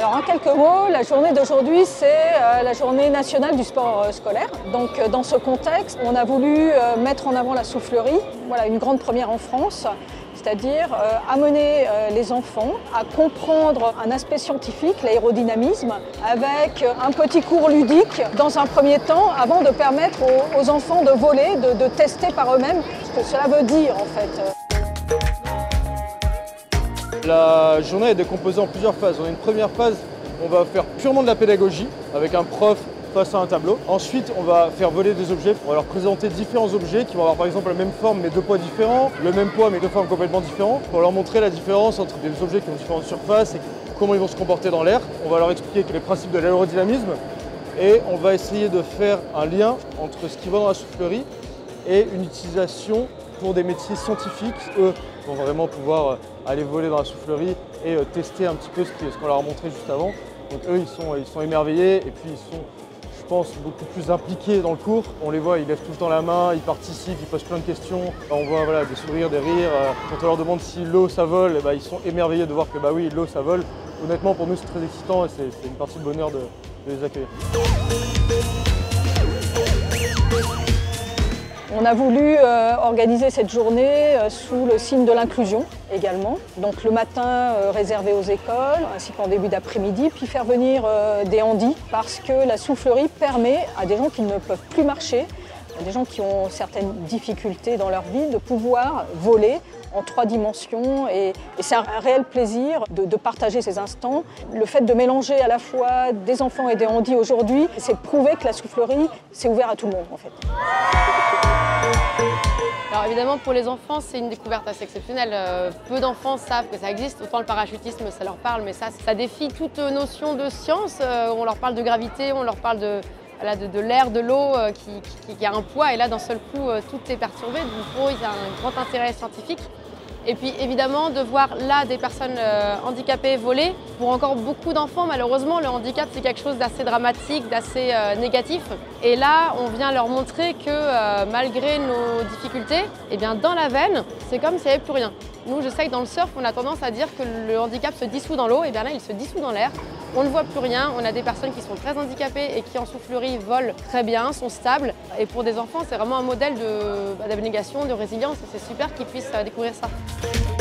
Alors en quelques mots, la journée d'aujourd'hui, c'est la journée nationale du sport scolaire. Donc dans ce contexte, on a voulu mettre en avant la soufflerie, voilà, une grande première en France, c'est-à-dire amener les enfants à comprendre un aspect scientifique, l'aérodynamisme, avec un petit cours ludique dans un premier temps, avant de permettre aux enfants de voler, de tester par eux-mêmes ce que cela veut dire en fait. La journée est décomposée en plusieurs phases. On a une première phase, on va faire purement de la pédagogie avec un prof face à un tableau. Ensuite, on va faire voler des objets. On va leur présenter différents objets qui vont avoir par exemple la même forme mais deux poids différents, le même poids mais deux formes complètement différentes, pour leur montrer la différence entre des objets qui ont différentes surfaces et comment ils vont se comporter dans l'air. On va leur expliquer les principes de l'aérodynamisme et on va essayer de faire un lien entre ce qui va dans la soufflerie et une utilisation pour des métiers scientifiques. Eux vont vraiment pouvoir aller voler dans la soufflerie et tester un petit peu ce qu'on leur a montré juste avant. Donc eux, ils sont émerveillés et puis ils sont, je pense, beaucoup plus impliqués dans le cours. On les voit, ils lèvent tout le temps la main, ils participent, ils posent plein de questions. On voit voilà, des sourires, des rires. Quand on leur demande si l'eau ça vole, ils sont émerveillés de voir que bah oui, l'eau ça vole. Honnêtement, pour nous, c'est très excitant et c'est une partie de bonheur de les accueillir. On a voulu organiser cette journée sous le signe de l'inclusion également. Donc le matin réservé aux écoles, ainsi qu'en début d'après-midi, puis faire venir des handis parce que la soufflerie permet à des gens qui ne peuvent plus marcher, à des gens qui ont certaines difficultés dans leur vie, de pouvoir voler en 3 dimensions et c'est un réel plaisir de partager ces instants. Le fait de mélanger à la fois des enfants et des handis aujourd'hui, c'est prouver que la soufflerie, c'est ouvert à tout le monde en fait. Alors évidemment pour les enfants c'est une découverte assez exceptionnelle. Peu d'enfants savent que ça existe, autant le parachutisme ça leur parle, mais ça défie toute notion de science. On leur parle de gravité, on leur parle de l'air, de l'eau qui a un poids et là d'un seul coup tout est perturbé. Donc pour eux il y a un grand intérêt scientifique. Et puis évidemment de voir là des personnes handicapées voler. Pour encore beaucoup d'enfants malheureusement le handicap c'est quelque chose d'assez dramatique, d'assez négatif. Et là on vient leur montrer que malgré nos difficultés, eh bien, dans la veine c'est comme s'il n'y avait plus rien. Nous je sais que dans le surf on a tendance à dire que le handicap se dissout dans l'eau, et bien là il se dissout dans l'air. On ne voit plus rien, on a des personnes qui sont très handicapées et qui en soufflerie volent très bien, sont stables. Et pour des enfants, c'est vraiment un modèle d'abnégation, de résilience et c'est super qu'ils puissent découvrir ça.